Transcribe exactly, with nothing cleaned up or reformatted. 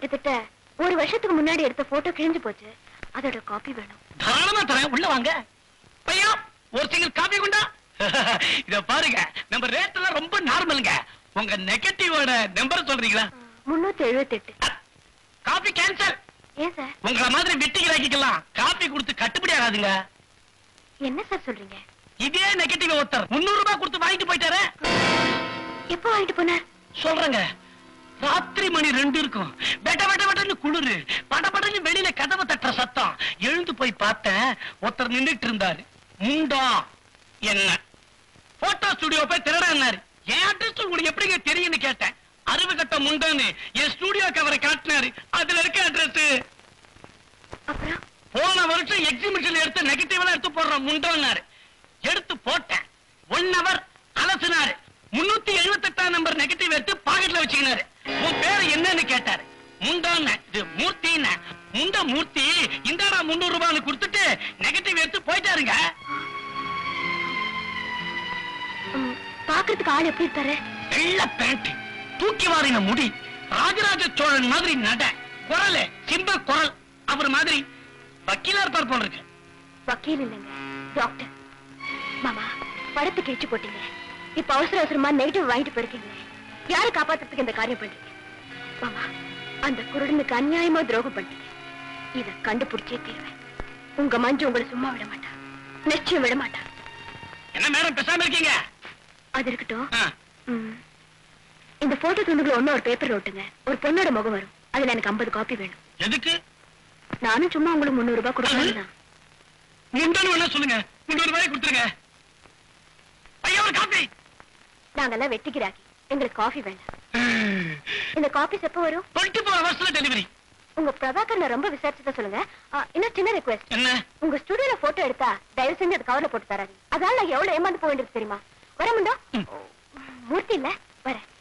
கிட்டத்தட்ட ஒரு வருஷத்துக்கு முன்னாடி எடுத்த போட்டோ கிழிஞ்சு போச்சு. அதோட காப்பி வேணும். தாராளமா தரேன், உள்ள வாங்க. பையா ஒரு சிங்கிள் காப்பி கொண்டா. இத பாருங்க, நம்ம ரேட் எல்லாம் ரொம்ப நார்மலுங்க. உங்க நெகட்டிவோட நம்பர் சொல்றீங்களா? முன்னூத்தி எழுபத்தி எட்டு. Copy cancel. ஏன் சார்? உங்கள மாதிரி வெட்டிக்கிறாக்கிக்கலாம் காப்பி கொடுத்து கட்டுப்படி ஆகாதுங்க. என்ன சார் சொல்றீங்க? இதே நெகட்டிவ் ஒருத்தர் முன்னூறு ரூபாய் கொடுத்து வாங்கிட்டு போயிட்டாரு. எப்போ வாங்கிட்டு போனார்? சொல்றேங்க, ராத்திரி மணி ரெண்டு இருக்கும். வெட்ட வெட்ட வெட்டன்னு குளிரு, பட படன்னு வெளியில கதவை தட்டுற சத்தம். எழுந்து போய் பார்த்தேன், ஒருத்தர் நின்றுட்டு இருந்தாரு. முண்டா என்ன போட்டோ ஸ்டுடியோ போய் திருடாரு. என் அட்ரஸ் உங்களுக்கு எப்படிங்க தெரியும்னு கேட்டேன். அறுவை கட்ட முண்டான்னு என் ஸ்டுடியோ கவரை காட்டினாரு. அதுல இருக்க அட்ரஸ். அப்புறம் போன வருஷம் எக்ஸிபிஷன் எடுத்து நெகட்டிவ் எடுத்து போடுற முண்டோன்னாரு. எடுத்து போட்டேன். ஒன் ஹவர் அலசினாரு. முன்னூத்தி எழுபத்தி எட்டாம் நம்பர் நெகட்டிவ் எடுத்து பாக்கெட்ல வச்சுக்கினாரு. உன் பேரு என்னன்னு கேட்டாரு. முண்டான்னு. இது மூர்த்தின்னு. முண்ட மூர்த்தி இந்தாடா முன்னூறு ரூபான்னு கொடுத்துட்டு நெகட்டிவ் எடுத்து போயிட்டாருங்க. பாக்குறதுக்கு ஆள் எப்படி இருக்காரு? வெள்ள பேண்ட், தூக்கி வாரின முடி, ராஜராஜ சோழன் மாதிரி நட, குரல் சிம்ப குரல். அவர் மாதிரி வக்கீலா இருப்பார் போல இருக்கு. வக்கீல் இல்லைங்க, டாக்டர். மாமா படத்தை கிழிச்சு போட்டீங்க. இப்ப அவசர அவசரமா நெகட்டிவ் வாங்கிட்டு போயிருக்கீங்க. யாரை காப்பாத்துறதுக்கு இந்த காரியம் பண்றீங்க? மாமா, அந்த குருடனுக்கு அநியாயமா துரோகம் பண்ணீங்க. இத கண்டுபிடிச்சே தீர்வேன். உங்க மஞ்சு உங்களை சும்மா விட மாட்டா, நிச்சயம் விட மாட்டா. என்ன மேடம் பேசாம இருக்கீங்க? அது இருக்கட்டும். இந்த போட்டோ துண்டுகளை ஒண்ணு ஒரு பேப்பர் ஓட்டுங்க. ஒரு பொண்ணோட முகம் வரும். அதுல எனக்கு ஐம்பது காப்பி வேணும். எதுக்கு? நானும் சும்மா உங்களுக்கு முன்னூறு ரூபாய் கொடுக்கணும். முண்டன்னு வேணா சொல்லுங்க, முன்னூறு ரூபாய் கொடுத்துருங்க. ஐயா ஒரு காப்பி. நாங்கெல்லாம் வெட்டிக்கிறாக்கி, எங்களுக்கு காஃபி வேண்டாம். இந்த காப்பீஸ் எப்ப வரும்? டுவெண்ட்டி ஃபோர் ஹவர்ஸ்ல டெலிவரி. உங்க பிரபாகர் ரொம்ப விசாரிச்சுதான் சொல்லுங்க. இன்னும் சின்ன ரிக்வெஸ்ட். என்ன? உங்க ஸ்டுடியோல போட்டோ எடுத்தா தயவு செஞ்சு அது கவர்ல போட்டு தராது. அதனால நான் எவ்வளவு ஏமாந்து போக வேண்டியது தெரியுமா? வர முண்டா. மூர்த்தி இல்ல, வர.